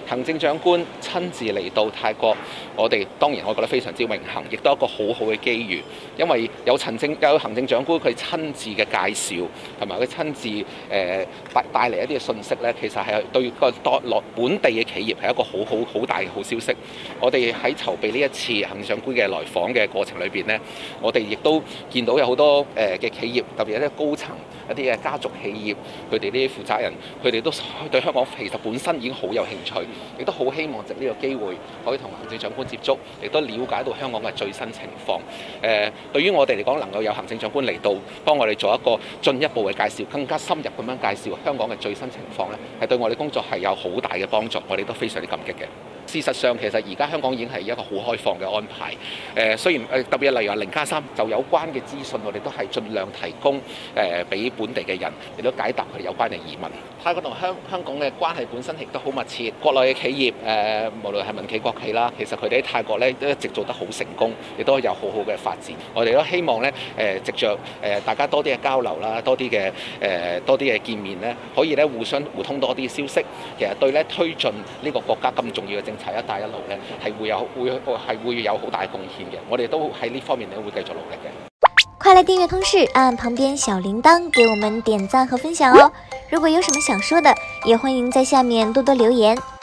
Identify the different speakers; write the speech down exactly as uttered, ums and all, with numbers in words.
Speaker 1: 行政長官親自嚟到泰國，我哋當然我覺得非常之榮幸，亦都係一個好好嘅機遇，因為有行政有行政長官佢親自嘅介紹，同埋佢親自誒帶帶嚟一啲嘅信息咧，其實係對個多落本地嘅企業係一個好好好大嘅好消息。我哋喺籌備呢一次行政長官嘅來訪嘅過程裏邊呢，我哋亦都見到有好多誒嘅企業，特別係一啲高層、一啲嘅家族企業，佢哋呢啲負責人，佢哋都對香港其實本身已經好有興趣，亦都好希望藉呢個機會可以同行政長官接觸，亦都了解到香港嘅最新情況。誒，對於我哋嚟講，能夠有行政長官嚟到幫我哋做一個進一步嘅介紹，更加深入咁樣介紹香港嘅最新情況呢，係對我哋工作係有好大嘅幫助，我哋都非常之感激嘅。事實上，其實而家香港已經係一個好開放嘅安排。誒，雖然誒特別係例如話零加三就有關嘅資訊，我哋都係盡量提供誒俾本地嘅人，亦都解答佢哋有關嘅疑問。泰國同香香港嘅關係本身亦都好密切，國內嘅企業誒，無論係民企國企啦，其實佢哋喺泰國咧都一直做得好成功，亦都有好好嘅發展。我哋都希望咧誒，藉著誒大家多啲嘅交流啦，多啲嘅誒多啲嘅見面咧，可以咧互相互通多啲消息。其實對咧推進呢個國家咁重要嘅政策一帶一路咧，係會有會係會有好大貢獻嘅。我哋都喺呢方面咧會繼續努力嘅。
Speaker 2: 快來訂閱通識，按旁邊小鈴鐺給我們點讚和分享哦！如果有什麼想說的，也歡迎在下面多多留言。